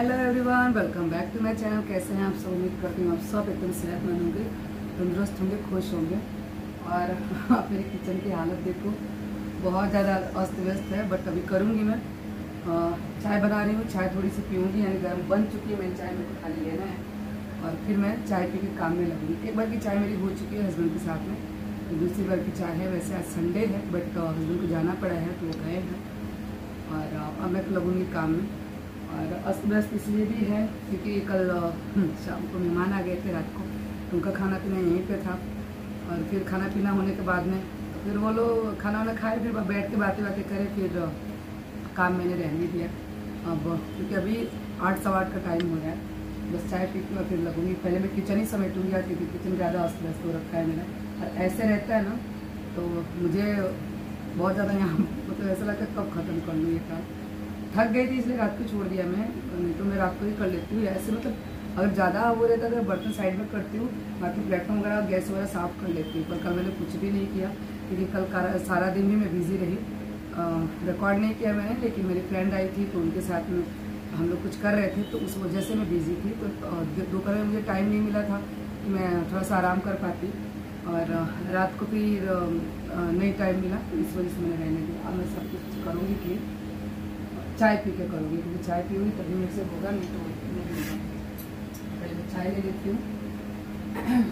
Hello everyone, welcome back to my channel. कैसे हैं आप सब? उम्मीद करती हूँ आप सब एकदम सेहतमंद होंगे, तंदुरुस्त होंगे, खुश होंगे। और आप मेरे किचन की हालत देखो, बहुत ज़्यादा अस्त व्यस्त है। बट अभी करूँगी मैं चाय बना रही हूँ। चाय थोड़ी सी पीऊँगी, यानी गर्म बन चुकी है मेरी चाय, मेरे को खाली लेना है और फिर मैं चाय पी के काम में लगूँगी। एक बार की चाय मेरी हो चुकी है हस्बैंड के साथ में, तो दूसरी बार की चाय है। वैसे आज संडे है बट हस्बैंड को जाना पड़ा है तो वो गए हैं और अब मैं लगूँगी काम में। और अस्त व्यस्त इसलिए भी है क्योंकि कल शाम को मेहमान आ गए थे रात को, तो उनका खाना पीना यहीं पे था। और फिर खाना पीना होने के बाद में फिर वो लोग खाना वाना खाए, फिर बैठ के बातें करें, फिर काम मैंने रहने दिया। अब क्योंकि अभी 8 सवा 8 का टाइम हो रहा है, बस चाय पी के फिर लगूँगी। पहले मैं किचन ही समेटूँगी आज, क्योंकि किचन ज़्यादा अस्त व्यस्त हो रखा है मेरा। और ऐसे रहता है ना तो मुझे बहुत ज़्यादा यहाँ मतलब ऐसा लगता है कब ख़त्म कर लूँ ये काम। थक गई थी इसलिए रात को छोड़ दिया मैं, नहीं तो मैं रात को ही कर लेती हूँ। ऐसे मतलब अगर ज़्यादा वो रहता है तो बर्तन साइड में करती हूँ, बाकी प्लेटफॉर्म वगैरह गैस वगैरह साफ़ कर लेती हूँ। पर कल मैंने कुछ भी नहीं किया क्योंकि कल सारा दिन भी मैं बिज़ी रही। रिकॉर्ड नहीं किया मैंने, लेकिन मेरी फ्रेंड आई थी तो उनके साथ में हम लोग कुछ कर रहे थे, तो उस वजह से मैं बिज़ी थी। तो दोपहर में मुझे टाइम नहीं मिला था कि मैं थोड़ा सा आराम कर पाती, और रात को फिर नहीं टाइम मिला, तो इस वजह से मैंने रहने दिया। अब मैं सब कुछ करूँगी कि चाय पी के करूँगी, क्योंकि चाय पीऊँगी तभी मेरे से होगा, नहीं तो नहीं होगा। पहले मैं चाय ले लेती हूँ।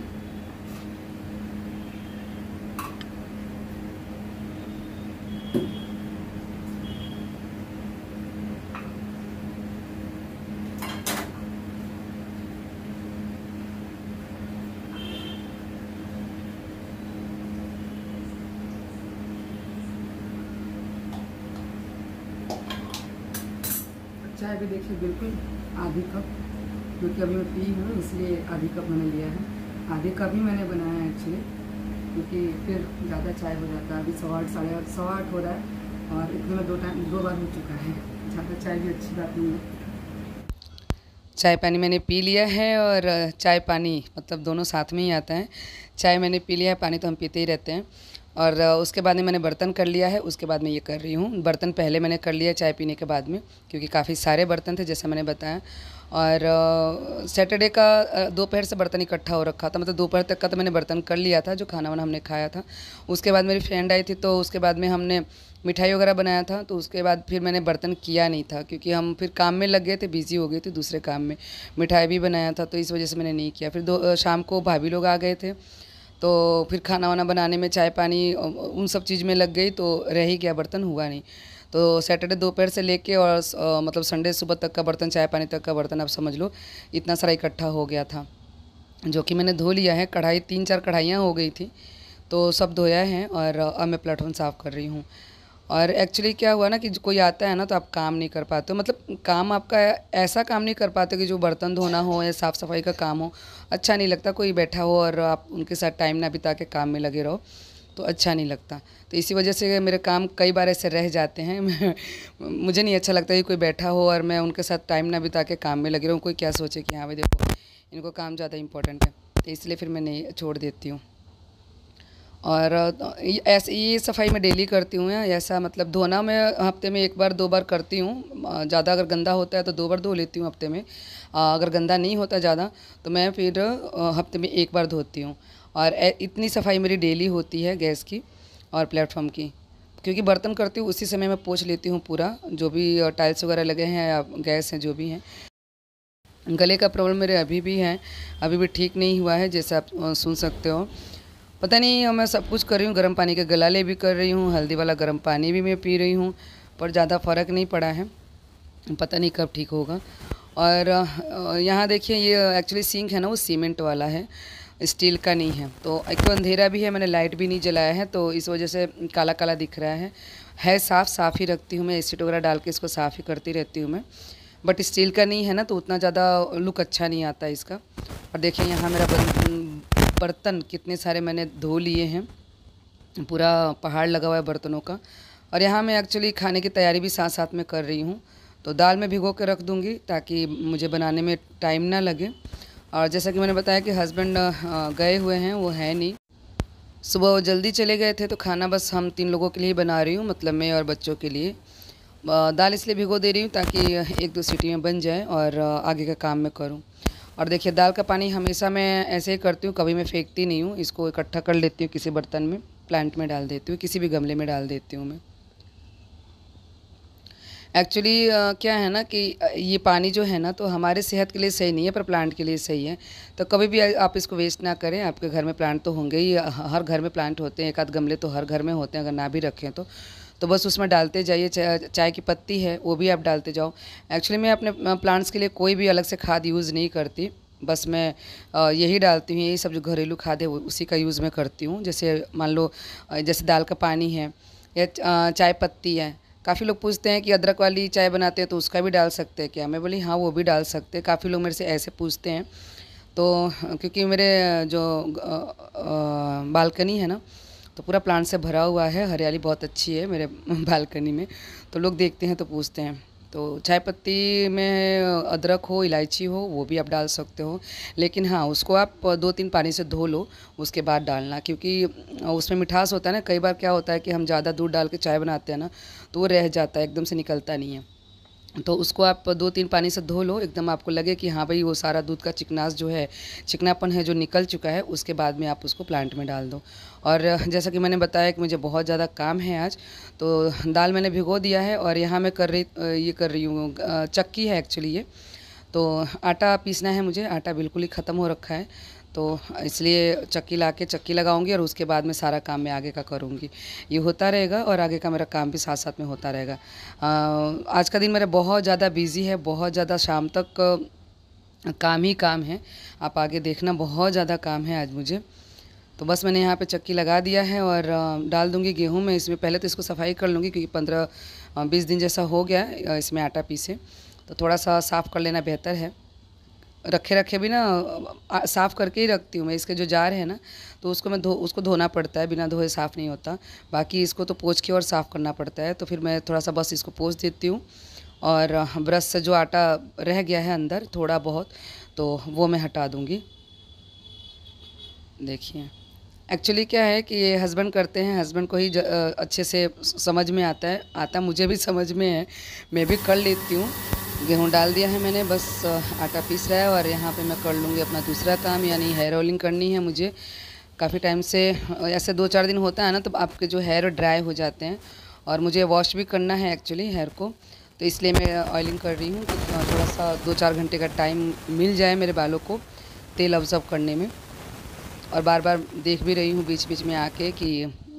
चाय भी देखिए बिल्कुल आधी कप, क्योंकि अभी मैं पी हूँ इसलिए आधी कप मैंने लिया है। आधे कप ही मैंने बनाया है एक्चुअली, क्योंकि फिर ज़्यादा चाय हो जाता है। अभी 8:15 8:30 8:15 हो रहा है और इतने में दो बार हो चुका है। ज़्यादा चाय भी अच्छी बात नहीं है। चाय पानी मैंने पी लिया है, और चाय पानी मतलब दोनों साथ में ही आता है। चाय मैंने पी लिया है, पानी तो हम पीते ही रहते हैं। और उसके बाद में मैंने बर्तन कर लिया है, उसके बाद मैं ये कर रही हूँ। बर्तन पहले मैंने कर लिया चाय पीने के बाद में, क्योंकि काफ़ी सारे बर्तन थे जैसा मैंने बताया। और सैटरडे का दोपहर से बर्तन इकट्ठा हो रखा था, मतलब दोपहर तक का तो मैंने बर्तन कर लिया था जो खाना वाना हमने खाया था। उसके बाद मेरी फ्रेंड आई थी, तो उसके बाद में हमने मिठाई वगैरह बनाया था, तो उसके बाद फिर मैंने बर्तन किया नहीं था, क्योंकि हम फिर काम में लग गए थे, बिज़ी हो गए थे दूसरे काम में। मिठाई भी बनाया था, तो इस वजह से मैंने नहीं किया। फिर शाम को भाभी लोग आ गए थे, तो फिर खाना वाना बनाने में चाय पानी उन सब चीज़ में लग गई, तो रह ही गया, बर्तन हुआ नहीं। तो सैटरडे दोपहर से लेके और मतलब संडे सुबह तक का बर्तन, चाय पानी तक का बर्तन, आप समझ लो इतना सारा इकट्ठा हो गया था, जो कि मैंने धो लिया है। कढ़ाई 3-4 कढ़ाइयाँ हो गई थी, तो सब धोया है और अब मैं प्लेटफॉर्म साफ़ कर रही हूँ। और एक्चुअली क्या हुआ ना कि कोई आता है ना तो आप काम नहीं कर पाते हो, मतलब काम आपका ऐसा काम नहीं कर पाते कि जो बर्तन धोना हो या साफ़ सफाई का काम हो, अच्छा नहीं लगता। कोई बैठा हो और आप उनके साथ टाइम ना बिता के काम में लगे रहो तो अच्छा नहीं लगता। तो इसी वजह से मेरे काम कई बार ऐसे रह जाते हैं। मुझे नहीं अच्छा लगता कि कोई बैठा हो और मैं उनके साथ टाइम ना बिता के काम में लगी रहूँ। कोई क्या सोचे कि हाँ भाई देखो इनको काम ज़्यादा इंपॉर्टेंट है, तो इसलिए फिर मैं नहीं छोड़ देती हूँ। और ऐसे ये सफाई मैं डेली करती हूँ। ऐसा मतलब धोना मैं हफ्ते में 1 बार 2 बार करती हूँ। ज़्यादा अगर गंदा होता है तो 2 बार धो लेती हूँ हफ्ते में। अगर गंदा नहीं होता ज़्यादा तो मैं फिर हफ्ते में 1 बार धोती हूँ। और इतनी सफाई मेरी डेली होती है गैस की और प्लेटफॉर्म की, क्योंकि बर्तन करती हूँ उसी समय मैं पोंछ लेती हूँ पूरा, जो भी टाइल्स वगैरह लगे हैं या गैस हैं जो भी हैं। गले का प्रॉब्लम मेरे अभी भी है, अभी भी ठीक नहीं हुआ है, जैसे आप सुन सकते हो। पता नहीं, मैं सब कुछ कर रही हूँ, गर्म पानी के गलाले भी कर रही हूँ, हल्दी वाला गर्म पानी भी मैं पी रही हूँ, पर ज़्यादा फ़र्क नहीं पड़ा है। पता नहीं कब ठीक होगा। और यहाँ देखिए ये एक्चुअली सिंक है ना, वो सीमेंट वाला है, स्टील का नहीं है। तो एक तो अंधेरा भी है, मैंने लाइट भी नहीं जलाया है, तो इस वजह से काला काला दिख रहा है। साफ़ ही रखती हूँ मैं, एसिड वगैरह डाल के इसको साफ़ ही करती रहती हूँ मैं। बट स्टील का नहीं है ना, तो उतना ज़्यादा लुक अच्छा नहीं आता इसका। और देखिए यहाँ मेरा बर्तन कितने सारे मैंने धो लिए हैं, पूरा पहाड़ लगा हुआ है बर्तनों का। और यहाँ मैं एक्चुअली खाने की तैयारी भी साथ साथ में कर रही हूँ। तो दाल में भिगो के रख दूँगी ताकि मुझे बनाने में टाइम ना लगे। और जैसा कि मैंने बताया कि हस्बैंड गए हुए हैं, वो है नहीं। सुबह वो जल्दी चले गए थे, तो खाना बस हम 3 लोगों के लिए बना रही हूँ, मतलब मैं और बच्चों के लिए। दाल इसलिए भिगो दे रही हूँ ताकि 1-2 सीटी में बन जाए और आगे का काम मैं करूँ। और देखिए दाल का पानी हमेशा मैं ऐसे ही करती हूँ, कभी मैं फेंकती नहीं हूँ, इसको इकट्ठा कर लेती हूँ किसी बर्तन में, प्लांट में डाल देती हूँ, किसी भी गमले में डाल देती हूँ मैं। एक्चुअली क्या है ना कि ये पानी जो है ना तो हमारे सेहत के लिए सही नहीं है, पर प्लांट के लिए सही है। तो कभी भी आप इसको वेस्ट ना करें। आपके घर में प्लांट तो होंगे ही, हर घर में प्लांट होते हैं, एक आध गमले तो हर घर में होते हैं, अगर ना भी रखें तो बस उसमें डालते जाइए। चाय की पत्ती है वो भी आप डालते जाओ। एक्चुअली मैं अपने प्लांट्स के लिए कोई भी अलग से खाद यूज़ नहीं करती, बस मैं यही डालती हूँ, यही सब जो घरेलू खाद है उसी का यूज़ मैं करती हूँ। जैसे मान लो जैसे दाल का पानी है या चाय पत्ती है। काफ़ी लोग पूछते हैं कि अदरक वाली चाय बनाते हैं तो उसका भी डाल सकते हैं क्या? मैं बोली हाँ वो भी डाल सकते हैं। काफ़ी लोग मेरे से ऐसे पूछते हैं। तो क्योंकि मेरे जो बालकनी है ना तो पूरा प्लांट से भरा हुआ है, हरियाली बहुत अच्छी है मेरे बालकनी में, तो लोग देखते हैं तो पूछते हैं। तो चाय पत्ती में अदरक हो, इलायची हो, वो भी आप डाल सकते हो, लेकिन हाँ उसको आप 2-3 पानी से धो लो उसके बाद डालना, क्योंकि उसमें मिठास होता है ना। कई बार क्या होता है कि हम ज़्यादा दूध डाल के चाय बनाते हैं ना तो वो रह जाता है, एकदम से निकलता नहीं है। तो उसको आप 2-3 पानी से धो लो, एकदम आपको लगे कि हाँ भाई वो सारा दूध का चिकनास जो है, चिकनापन है जो निकल चुका है, उसके बाद में आप उसको प्लांट में डाल दो। और जैसा कि मैंने बताया कि मुझे बहुत ज़्यादा काम है आज, तो दाल मैंने भिगो दिया है और यहाँ मैं ये कर रही हूँ चक्की है एक्चुअली ये। तो आटा पीसना है मुझे, आटा बिल्कुल ही ख़त्म हो रखा है, तो इसलिए चक्की ला के चक्की लगाऊंगी और उसके बाद में सारा काम मैं आगे का करूंगी। ये होता रहेगा और आगे का मेरा काम भी साथ साथ में होता रहेगा। आज का दिन मेरा बहुत ज़्यादा बिजी है, बहुत ज़्यादा शाम तक काम ही काम है। आप आगे देखना, बहुत ज़्यादा काम है आज मुझे। तो बस मैंने यहाँ पे चक्की लगा दिया है और डाल दूँगी गेहूँ में इसमें। पहले तो इसको सफाई कर लूँगी क्योंकि 15-20 दिन जैसा हो गया इसमें आटा पीसे, तो थोड़ा सा साफ़ कर लेना बेहतर है। रखे रखे भी ना साफ़ करके ही रखती हूँ मैं। इसके जो जार है ना तो उसको मैं उसको धोना पड़ता है, बिना धोए साफ़ नहीं होता। बाकी इसको तो पोंछ के और साफ़ करना पड़ता है। तो फिर मैं थोड़ा सा बस इसको पोंछ देती हूँ और ब्रश से जो आटा रह गया है अंदर थोड़ा बहुत तो वो मैं हटा दूँगी। देखिए एक्चुअली क्या है कि ये हस्बैंड करते हैं, हस्बैंड को ही अच्छे से समझ में आता है। आता मुझे भी समझ में है, मैं भी कर लेती हूँ। गेहूँ डाल दिया है मैंने, बस आटा पीस रहा है और यहाँ पे मैं कर लूँगी अपना दूसरा काम, यानी हेयर ऑयलिंग करनी है मुझे। काफ़ी टाइम से ऐसे 2-4 दिन होता है ना तो आपके जो हेयर ड्राई हो जाते हैं और मुझे वॉश भी करना है एक्चुअली हेयर को, तो इसलिए मैं ऑयलिंग कर रही हूँ कि थोड़ा सा 2-4 घंटे का टाइम मिल जाए मेरे बालों को तेल ऑब्जर्व करने में। और बार बार देख भी रही हूँ बीच बीच में आके कि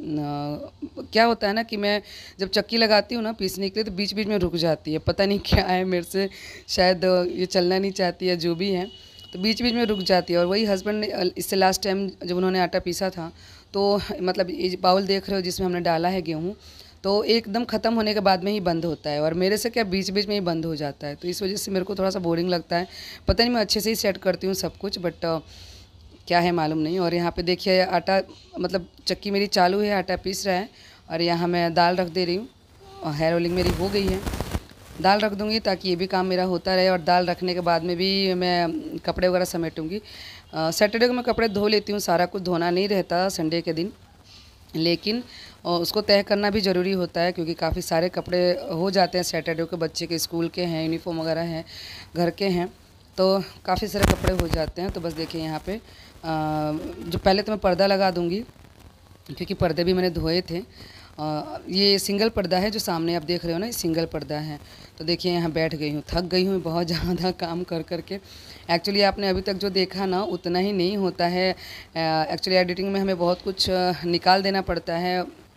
क्या होता है ना कि मैं जब चक्की लगाती हूँ ना पीसने के लिए तो बीच बीच में रुक जाती है, पता नहीं क्या है मेरे से, शायद ये चलना नहीं चाहती है जो भी है, तो बीच बीच में रुक जाती है। और वही हस्बैंड ने इससे लास्ट टाइम जब उन्होंने आटा पीसा था तो मतलब ये बाउल देख रहे हो जिसमें हमने डाला है गेहूँ, तो एकदम ख़त्म होने के बाद में ही बंद होता है और मेरे से क्या बीच बीच में ही बंद हो जाता है। तो इस वजह से मेरे को थोड़ा सा बोरिंग लगता है। पता नहीं मैं अच्छे से ही सेट करती हूँ सब कुछ, बट क्या है मालूम नहीं। और यहाँ पे देखिए आटा मतलब चक्की मेरी चालू है, आटा पीस रहा है और यहाँ मैं दाल रख दे रही हूँ और हेयर ऑयलिंग मेरी हो गई है। दाल रख दूँगी ताकि ये भी काम मेरा होता रहे। और दाल रखने के बाद में भी मैं कपड़े वगैरह समेटूँगी। सैटरडे को मैं कपड़े धो लेती हूँ, सारा कुछ धोना नहीं रहता संडे के दिन, लेकिन उसको तय करना भी ज़रूरी होता है क्योंकि काफ़ी सारे कपड़े हो जाते हैं सैटरडे को, बच्चे के स्कूल के हैं, यूनिफॉर्म वगैरह हैं, घर के हैं, तो काफ़ी सारे कपड़े हो जाते हैं। तो बस देखिए यहाँ पे जो पहले तो मैं पर्दा लगा दूँगी क्योंकि पर्दे भी मैंने धोए थे। ये सिंगल पर्दा है जो सामने आप देख रहे हो ना, ये सिंगल पर्दा है। तो देखिए यहाँ बैठ गई हूँ, थक गई हूँ बहुत ज़्यादा काम कर कर के। एक्चुअली आपने अभी तक जो देखा ना उतना ही नहीं होता है। एक्चुअली एडिटिंग में हमें बहुत कुछ निकाल देना पड़ता है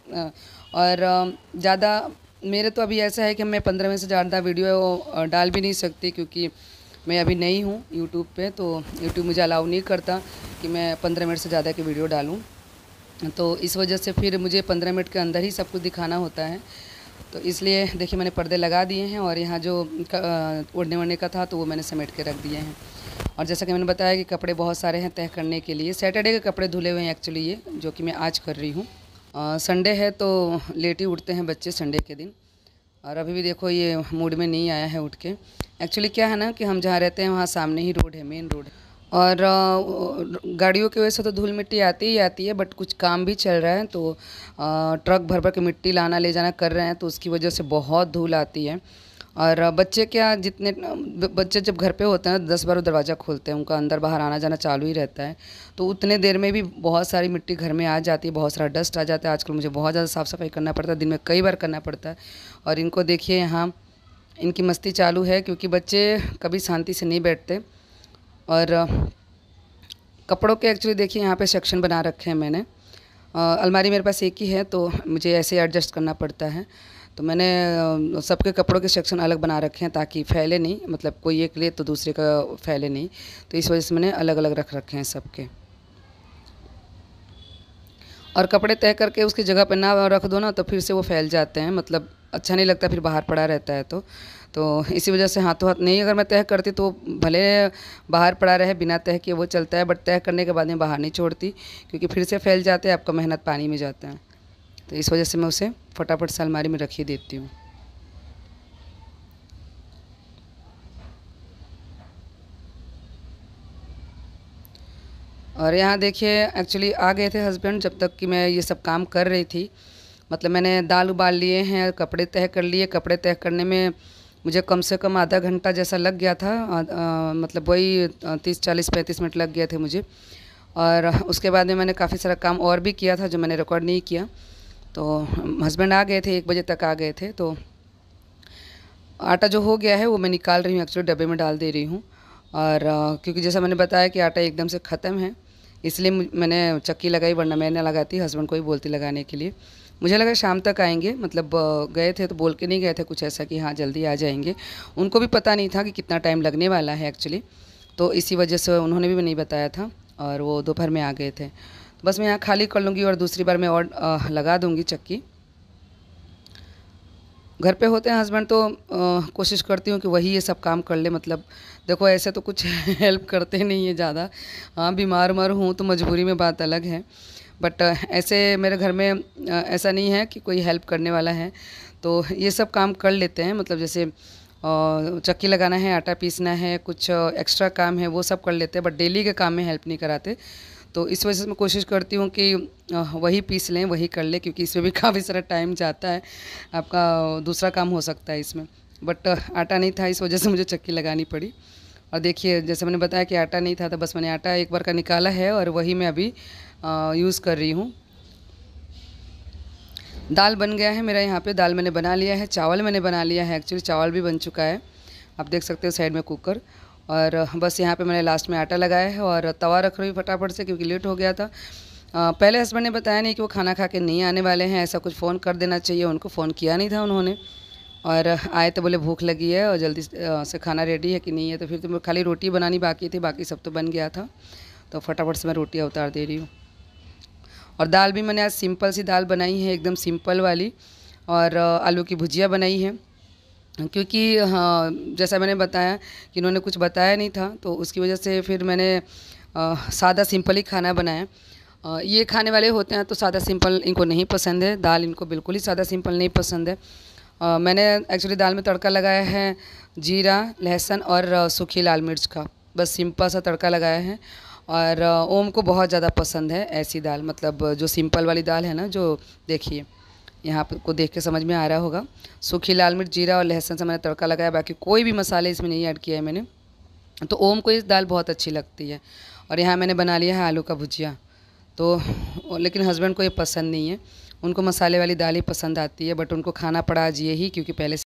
और ज़्यादा मेरे तो अभी ऐसा है कि मैं 15 में से ज़्यादा वीडियो डाल भी नहीं सकती क्योंकि मैं अभी नई हूँ यूट्यूब पे, तो यूट्यूब मुझे अलाउ नहीं करता कि मैं 15 मिनट से ज़्यादा की वीडियो डालूँ। तो इस वजह से फिर मुझे 15 मिनट के अंदर ही सब कुछ दिखाना होता है। तो इसलिए देखिए मैंने पर्दे लगा दिए हैं और यहाँ जो ओढ़ने वढ़ने का था तो वो मैंने समेट के रख दिए हैं। और जैसा कि मैंने बताया कि कपड़े बहुत सारे हैं तय करने के लिए। सैटरडे के कपड़े धुले हुए हैं एक्चुअली ये, जो कि मैं आज कर रही हूँ। संडे है तो लेट ही उठते हैं बच्चे संडे के दिन, और अभी भी देखो ये मूड में नहीं आया है उठ के। एक्चुअली क्या है ना कि हम जहाँ रहते हैं वहाँ सामने ही रोड है, मेन रोड, और गाड़ियों की वजह से तो धूल मिट्टी आती ही आती है, बट कुछ काम भी चल रहा है तो ट्रक भर भर के मिट्टी लाना ले जाना कर रहे हैं, तो उसकी वजह से बहुत धूल आती है। और बच्चे क्या, जितने बच्चे जब घर पे होते हैं 10 बार दरवाज़ा खोलते हैं, उनका अंदर बाहर आना जाना चालू ही रहता है, तो उतने देर में भी बहुत सारी मिट्टी घर में आ जाती है, बहुत सारा डस्ट आ जाता है। आजकल मुझे बहुत ज़्यादा साफ़ सफाई करना पड़ता है, दिन में कई बार करना पड़ता है। और इनको देखिए यहाँ इनकी मस्ती चालू है, क्योंकि बच्चे कभी शांति से नहीं बैठते। और कपड़ों के एक्चुअली देखिए यहाँ पे सेक्शन बना रखे हैं मैंने। अलमारी मेरे पास एक ही है, तो मुझे ऐसे एडजस्ट करना पड़ता है। तो मैंने सबके कपड़ों के सेक्शन अलग बना रखे हैं ताकि फैले नहीं, मतलब कोई एक ले तो दूसरे का फैले नहीं, तो इस वजह से मैंने अलग अलग रख रखे हैं सबके। और कपड़े तय करके उसकी जगह पर ना रख दो ना, तो फिर से वो फैल जाते हैं, मतलब अच्छा नहीं लगता, फिर बाहर पड़ा रहता है। तो इसी वजह से हाथों हाथ नहीं, अगर मैं तय करती तो भले बाहर पड़ा रहे बिना तय किए वो चलता है, बट तय करने के बाद में बाहर नहीं छोड़ती, क्योंकि फिर से फैल जाते हैं, आपका मेहनत पानी में जाता है। तो इस वजह से मैं उसे फटाफट से अलमारी में रख ही देती हूँ। और यहाँ देखिए एक्चुअली आ गए थे हस्बैंड जब तक कि मैं ये सब काम कर रही थी। मतलब मैंने दाल उबाल लिए हैं, कपड़े तय कर लिए, कपड़े तय करने में मुझे कम से कम आधा घंटा जैसा लग गया था। मतलब वही 30 40 35 मिनट लग गए थे मुझे। और उसके बाद में मैंने काफ़ी सारा काम और भी किया था जो मैंने रिकॉर्ड नहीं किया। तो हस्बैंड आ गए थे, 1 बजे तक आ गए थे। तो आटा जो हो गया है वो मैं निकाल रही हूँ, एक्चुअली डब्बे में डाल दे रही हूँ। और क्योंकि जैसा मैंने बताया कि आटा एकदम से ख़त्म है, इसलिए मैंने चक्की लगाई, वरना मैं ना लगाती, हस्बैंड को ही बोलती लगाने के लिए। मुझे लगा शाम तक आएंगे, मतलब गए थे तो बोल के नहीं गए थे कुछ ऐसा कि हाँ जल्दी आ जाएंगे। उनको भी पता नहीं था कि कितना टाइम लगने वाला है एक्चुअली, तो इसी वजह से उन्होंने भी नहीं बताया था, और वो दोपहर में आ गए थे। तो बस मैं यहाँ खाली कर लूँगी और दूसरी बार मैं और लगा दूँगी चक्की। घर पे होते हैं हस्बैंड तो कोशिश करती हूँ कि वही ये सब काम कर ले। मतलब देखो ऐसे तो कुछ हेल्प करते नहीं है ज़्यादा। हाँ बीमार उमार हूँ तो मजबूरी में बात अलग है, बट ऐसे मेरे घर में ऐसा नहीं है कि कोई हेल्प करने वाला है, तो ये सब काम कर लेते हैं। मतलब जैसे चक्की लगाना है, आटा पीसना है, कुछ एक्स्ट्रा काम है वो सब कर लेते हैं, बट डेली के काम में हेल्प नहीं कराते। तो इस वजह से मैं कोशिश करती हूँ कि वही पीस लें, वही कर लें, क्योंकि इसमें भी काफ़ी सारा टाइम जाता है, आपका दूसरा काम हो सकता है इसमें। बट आटा नहीं था, इस वजह से मुझे चक्की लगानी पड़ी। और देखिए जैसे मैंने बताया कि आटा नहीं था, तो बस मैंने आटा एक बार का निकाला है और वही मैं अभी यूज़ कर रही हूँ। दाल बन गया है मेरा, यहाँ पे दाल मैंने बना लिया है, चावल मैंने बना लिया है, एक्चुअली चावल भी बन चुका है, आप देख सकते हो साइड में कुकर। और बस यहाँ पे मैंने लास्ट में आटा लगाया है और तवा रख रही हूँ फटाफट से, क्योंकि लेट हो गया था। पहले हस्बैंड ने बताया नहीं कि वो खाना खा के नहीं आने वाले हैं, ऐसा कुछ फ़ोन कर देना चाहिए उनको, फ़ोन किया नहीं था उन्होंने। और आए तो बोले भूख लगी है और जल्दी से खाना रेडी है कि नहीं है, तो फिर तो मैं खाली रोटी बनानी बाकी थी, बाकी सब तो बन गया था, तो फटाफट से मैं रोटियाँ उतार दे रही हूँ। और दाल भी मैंने आज सिंपल सी दाल बनाई है, एकदम सिंपल वाली, और आलू की भुजिया बनाई है, क्योंकि हाँ जैसा मैंने बताया कि इन्होंने कुछ बताया नहीं था, तो उसकी वजह से फिर मैंने सादा सिंपल ही खाना बनाया। ये खाने वाले होते हैं तो सादा सिंपल इनको नहीं पसंद है, दाल इनको बिल्कुल ही सादा सिंपल नहीं पसंद है। मैंने एक्चुअली दाल में तड़का लगाया है जीरा, लहसुन और सूखी लाल मिर्च का, बस सिंपल सा तड़का लगाया है। और ओम को बहुत ज़्यादा पसंद है ऐसी दाल, मतलब जो सिंपल वाली दाल है ना, जो देखिए यहाँ को देख के समझ में आ रहा होगा, सूखी लाल मिर्च, जीरा और लहसुन से मैंने तड़का लगाया, बाकी कोई भी मसाले इसमें नहीं ऐड किया है मैंने। तो ओम को इस दाल बहुत अच्छी लगती है। और यहाँ मैंने बना लिया है आलू का भुजिया, तो लेकिन हस्बैंड को ये पसंद नहीं है, उनको मसाले वाली दाल ही पसंद आती है, बट उनको खाना पड़ा आज यही, क्योंकि पहले